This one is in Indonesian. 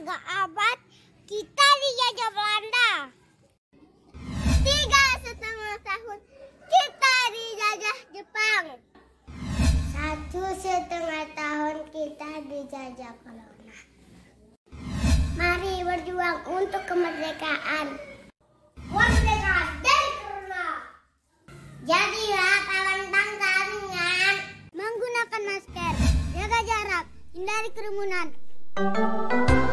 abad kita dijajah Belanda. 3,5 tahun kita dijajah Jepang. 1,5 tahun kita dijajah Corona. Mari berjuang untuk kemerdekaan. Merdeka dari Corona. Jadilah kawan bangsa dengan menggunakan masker, jaga jarak, hindari kerumunan.